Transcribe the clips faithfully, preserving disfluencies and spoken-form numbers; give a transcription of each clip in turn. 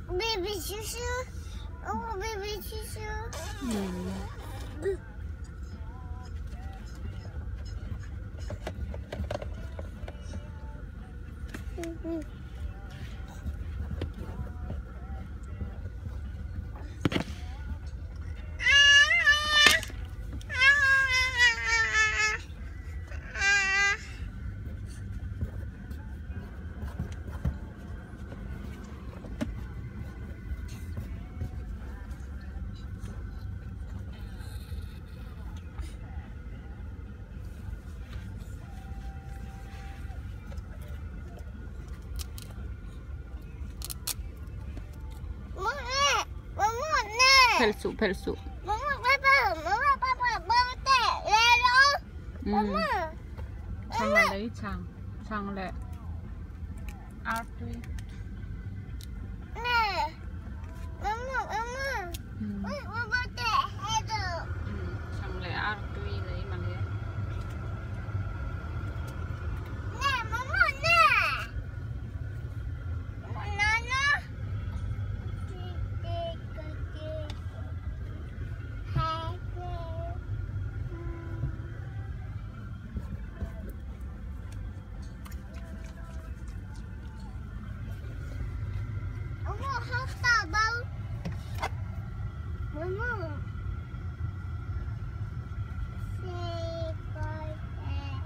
baby susu. Oh, baby susu. Hmm. Mm-hmm. Pelsu, pelsu. Mama, papa, mama, papa, bông tệ, lê lô. Mama. Chang là lấy chang, chang lệ. Art tuy. Nè. Mama, mama. Ui, bông tệ, hết rồi. Chang lệ art tuy lấy mà lấy. Nè, mama, nè. Banana. Mama. Say birthday.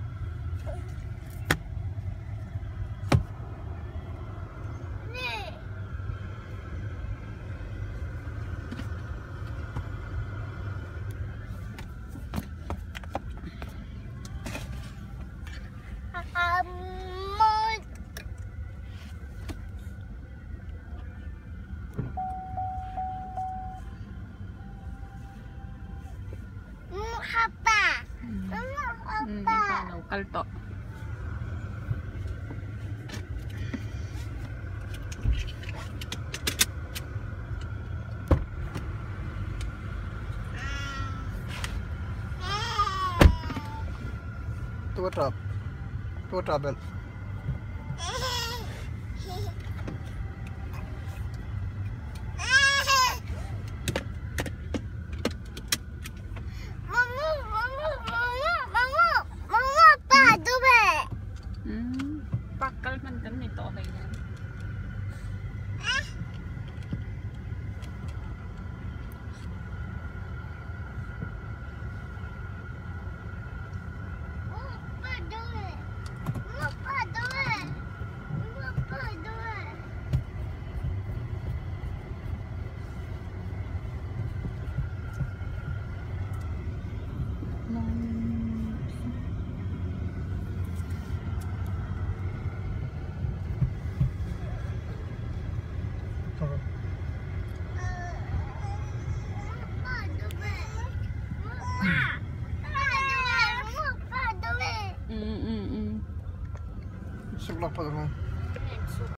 Nè. Hapa. Mama, Hmm, hapa. ito local to. Tua top. Tua trouble. Hmm. Pakal man kan ito okay yan. Mama, Hmm, hmm, hmm. Sebelah apa tu?